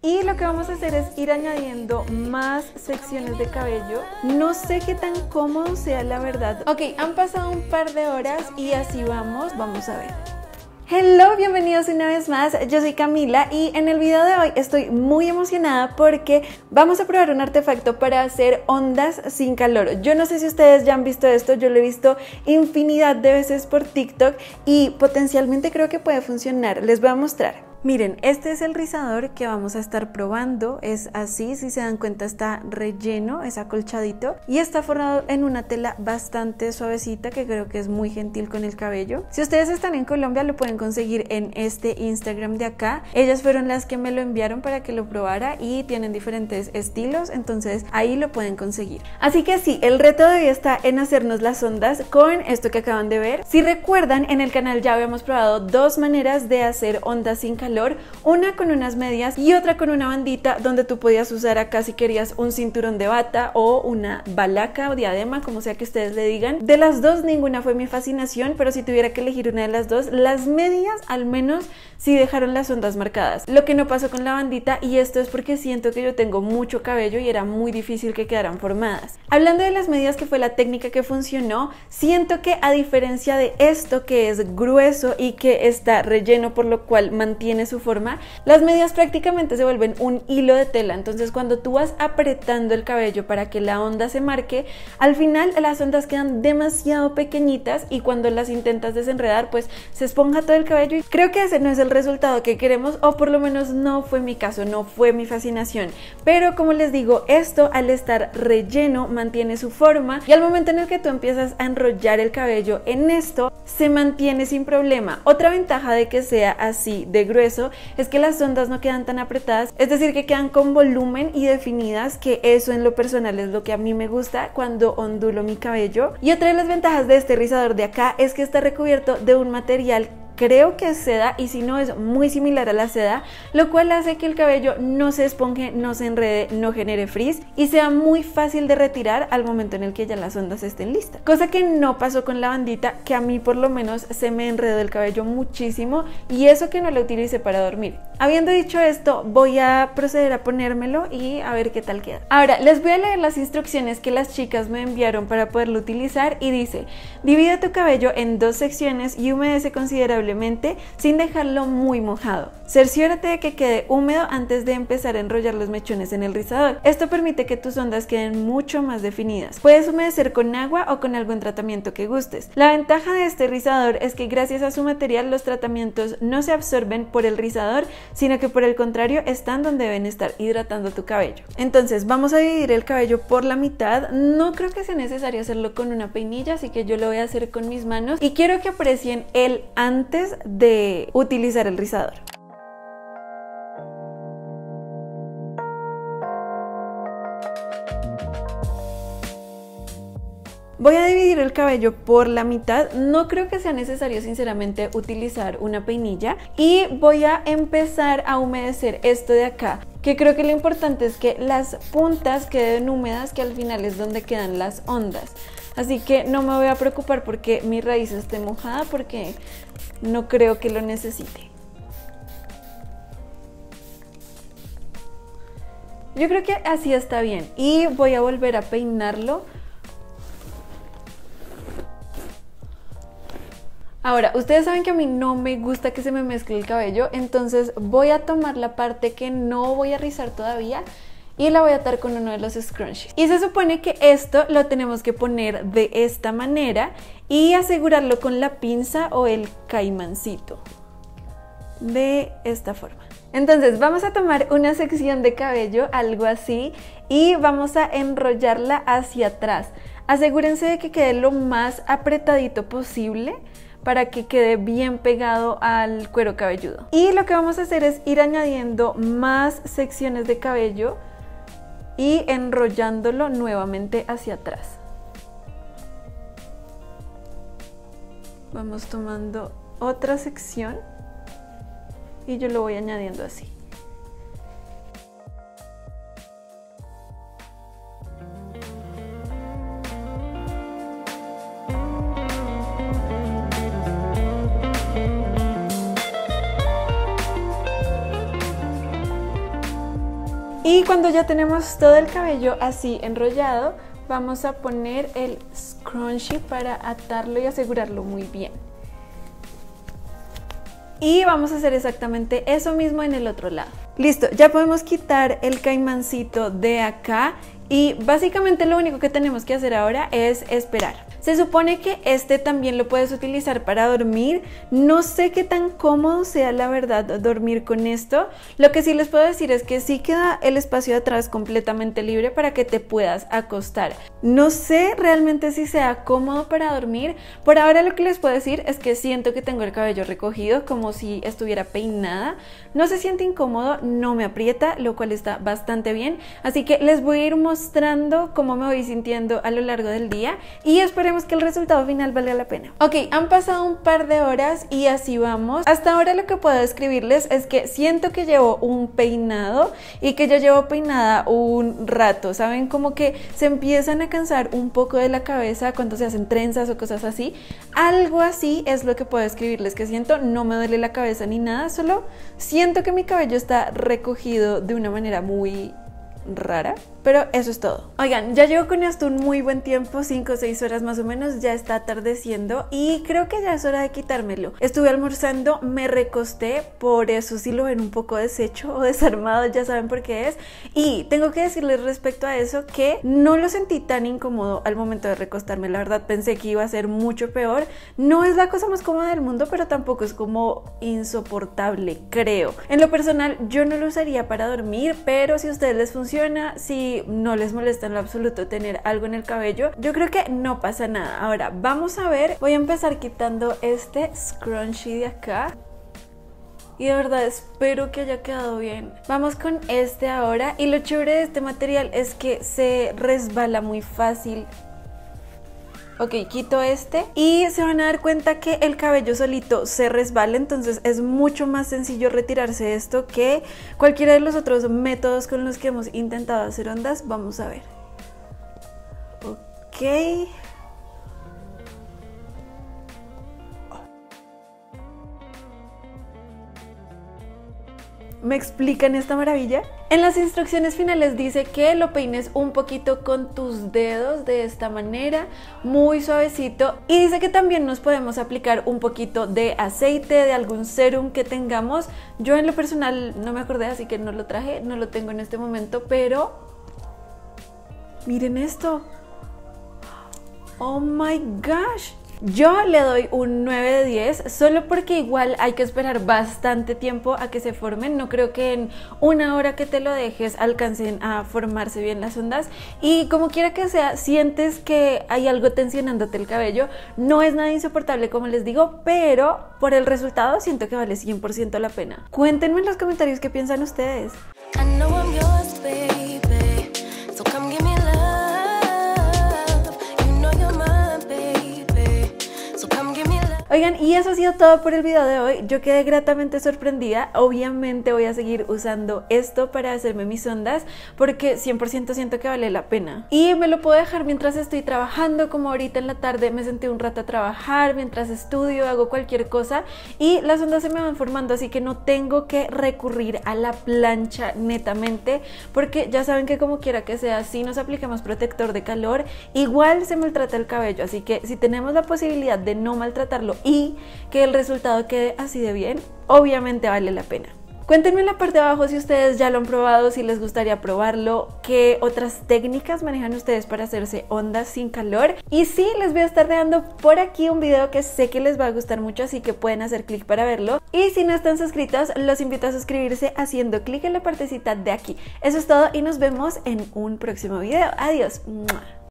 Y lo que vamos a hacer es ir añadiendo más secciones de cabello. No sé qué tan cómodo sea, la verdad. Ok, han pasado un par de horas y así vamos a ver. Hello, bienvenidos una vez más, yo soy Camila y en el video de hoy estoy muy emocionada porque vamos a probar un artefacto para hacer ondas sin calor. Yo no sé si ustedes ya han visto esto, yo lo he visto infinidad de veces por TikTok y potencialmente creo que puede funcionar, les voy a mostrar. Miren, este es el rizador que vamos a estar probando, es así, si se dan cuenta está relleno, es acolchadito y está forrado en una tela bastante suavecita que creo que es muy gentil con el cabello. Si ustedes están en Colombia lo pueden conseguir en este Instagram de acá, ellas fueron las que me lo enviaron para que lo probara y tienen diferentes estilos, entonces ahí lo pueden conseguir. Así que sí, el reto de hoy está en hacernos las ondas con esto que acaban de ver. Si recuerdan, en el canal ya habíamos probado dos maneras de hacer ondas sin calor, una con unas medias y otra con una bandita donde tú podías usar acá si querías un cinturón de bata o una balaca o diadema, como sea que ustedes le digan. De las dos ninguna fue mi fascinación, pero si tuviera que elegir una de las dos, las medias al menos sí dejaron las ondas marcadas. Lo que no pasó con la bandita, y esto es porque siento que yo tengo mucho cabello y era muy difícil que quedaran formadas. Hablando de las medias, que fue la técnica que funcionó, siento que a diferencia de esto que es grueso y que está relleno por lo cual mantiene su forma, las medias prácticamente se vuelven un hilo de tela, entonces cuando tú vas apretando el cabello para que la onda se marque, al final las ondas quedan demasiado pequeñitas y cuando las intentas desenredar pues se esponja todo el cabello y creo que ese no es el resultado que queremos, o por lo menos no fue mi caso, no fue mi fascinación. Pero como les digo, esto al estar relleno mantiene su forma y al momento en el que tú empiezas a enrollar el cabello en esto se mantiene sin problema. Otra ventaja de que sea así de grueso es que las ondas no quedan tan apretadas, es decir, que quedan con volumen y definidas, que eso en lo personal es lo que a mí me gusta cuando ondulo mi cabello. Y otra de las ventajas de este rizador de acá es que está recubierto de un material, creo que es seda, y si no es muy similar a la seda, lo cual hace que el cabello no se esponje, no se enrede, no genere frizz y sea muy fácil de retirar al momento en el que ya las ondas estén listas. Cosa que no pasó con la bandita, que a mí por lo menos se me enredó el cabello muchísimo, y eso que no lo utilicé para dormir. Habiendo dicho esto, voy a proceder a ponérmelo y a ver qué tal queda. Ahora les voy a leer las instrucciones que las chicas me enviaron para poderlo utilizar y dice: divide tu cabello en dos secciones y humedece considerablemente sin dejarlo muy mojado. Cerciórate de que quede húmedo antes de empezar a enrollar los mechones en el rizador. Esto permite que tus ondas queden mucho más definidas. Puedes humedecer con agua o con algún tratamiento que gustes. La ventaja de este rizador es que gracias a su material los tratamientos no se absorben por el rizador, sino que por el contrario están donde deben estar, hidratando tu cabello. Entonces vamos a dividir el cabello por la mitad. No creo que sea necesario hacerlo con una peinilla, así que yo lo voy a hacer con mis manos y quiero que aprecien el antes de utilizar el rizador. Voy a dividir el cabello por la mitad, no creo que sea necesario sinceramente utilizar una peinilla, y voy a empezar a humedecer esto de acá, que creo que lo importante es que las puntas queden húmedas, que al final es donde quedan las ondas. Así que no me voy a preocupar porque mi raíz esté mojada, porque no creo que lo necesite. Yo creo que así está bien y voy a volver a peinarlo. Ahora, ustedes saben que a mí no me gusta que se me mezcle el cabello, entonces voy a tomar la parte que no voy a rizar todavía y la voy a atar con uno de los scrunchies. Y se supone que esto lo tenemos que poner de esta manera y asegurarlo con la pinza o el caimancito, de esta forma. Entonces vamos a tomar una sección de cabello, algo así, y vamos a enrollarla hacia atrás. Asegúrense de que quede lo más apretadito posible para que quede bien pegado al cuero cabelludo. Y lo que vamos a hacer es ir añadiendo más secciones de cabello y enrollándolo nuevamente hacia atrás. Vamos tomando otra sección y yo lo voy añadiendo así. Y cuando ya tenemos todo el cabello así enrollado, vamos a poner el scrunchie para atarlo y asegurarlo muy bien. Y vamos a hacer exactamente eso mismo en el otro lado. Listo, ya podemos quitar el caimancito de acá y básicamente lo único que tenemos que hacer ahora es esperar. Se supone que este también lo puedes utilizar para dormir. No sé qué tan cómodo sea la verdad dormir con esto. Lo que sí les puedo decir es que sí queda el espacio de atrás completamente libre para que te puedas acostar. No sé realmente si sea cómodo para dormir. Por ahora lo que les puedo decir es que siento que tengo el cabello recogido como si estuviera peinada. No se siente incómodo, no me aprieta, lo cual está bastante bien. Así que les voy a ir mostrando cómo me voy sintiendo a lo largo del día y esperemos que el resultado final valga la pena. Ok, han pasado un par de horas y así vamos. Hasta ahora lo que puedo describirles es que siento que llevo un peinado y que ya llevo peinada un rato, ¿saben? Como que se empiezan a cansar un poco de la cabeza cuando se hacen trenzas o cosas así. Algo así es lo que puedo describirles que siento. No me duele la cabeza ni nada, solo siento que mi cabello está recogido de una manera muy rara, pero eso es todo. Oigan, ya llevo con esto un muy buen tiempo, 5 o 6 horas más o menos, ya está atardeciendo y creo que ya es hora de quitármelo. Estuve almorzando, me recosté, por eso si lo ven un poco deshecho o desarmado ya saben por qué es, y tengo que decirles respecto a eso que no lo sentí tan incómodo al momento de recostarme. La verdad pensé que iba a ser mucho peor. No es la cosa más cómoda del mundo, pero tampoco es como insoportable, creo. En lo personal yo no lo usaría para dormir, pero si a ustedes les funciona, si no les molesta en lo absoluto tener algo en el cabello, yo creo que no pasa nada. Ahora vamos a ver, voy a empezar quitando este scrunchie de acá y de verdad espero que haya quedado bien. Vamos con este ahora y lo chévere de este material es que se resbala muy fácil. Ok, quito este y se van a dar cuenta que el cabello solito se resbala, entonces es mucho más sencillo retirarse esto que cualquiera de los otros métodos con los que hemos intentado hacer ondas. Vamos a ver. Ok. ¿Me explican esta maravilla? En las instrucciones finales dice que lo peines un poquito con tus dedos de esta manera, muy suavecito, y dice que también nos podemos aplicar un poquito de aceite, de algún serum que tengamos. Yo en lo personal no me acordé, así que no lo traje, no lo tengo en este momento, pero miren esto. Oh my gosh. Yo le doy un 9 de 10 solo porque igual hay que esperar bastante tiempo a que se formen. No creo que en una hora que te lo dejes alcancen a formarse bien las ondas, y como quiera que sea sientes que hay algo tensionándote el cabello. No es nada insoportable como les digo, pero por el resultado siento que vale 100% la pena. Cuéntenme en los comentarios qué piensan ustedes. Oigan, y eso ha sido todo por el video de hoy. Yo quedé gratamente sorprendida. Obviamente voy a seguir usando esto para hacerme mis ondas porque 100% siento que vale la pena. Y me lo puedo dejar mientras estoy trabajando, como ahorita en la tarde me senté un rato a trabajar, mientras estudio, hago cualquier cosa y las ondas se me van formando, así que no tengo que recurrir a la plancha netamente, porque ya saben que como quiera que sea, si nos aplicamos protector de calor, igual se maltrata el cabello, así que si tenemos la posibilidad de no maltratarlo y que el resultado quede así de bien, obviamente vale la pena. Cuéntenme en la parte de abajo si ustedes ya lo han probado, si les gustaría probarlo, qué otras técnicas manejan ustedes para hacerse ondas sin calor. Y sí, les voy a estar dejando por aquí un video que sé que les va a gustar mucho, así que pueden hacer clic para verlo. Y si no están suscritos, los invito a suscribirse haciendo clic en la partecita de aquí. Eso es todo y nos vemos en un próximo video. Adiós.